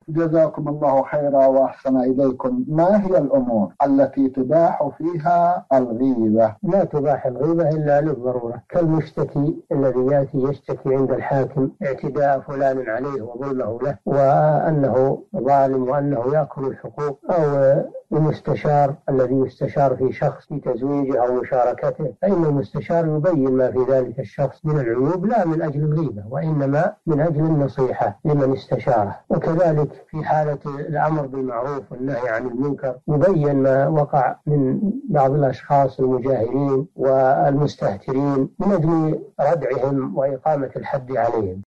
جزاكم الله خيرا وأحسن إليكم. ما هي الأمور التي تباح فيها الغيبة؟ لا تباح الغيبة إلا للضرورة، كالمشتكي الذي يأتي يشتكي عند الحاكم اعتداء فلان عليه وظلمه له وأنه ظالم وأنه يأكل الحقوق، أو المستشار الذي يستشار في شخص في تزويجه أو مشاركته، فإن المستشار يبين ما في ذلك الشخص من العيوب لا من أجل الغيبة وإنما من أجل النصيحة لمن استشاره. وكذلك في حالة الأمر بالمعروف والنهي عن المنكر يبين ما وقع من بعض الأشخاص المجاهرين والمستهترين من أجل ردعهم وإقامة الحد عليهم.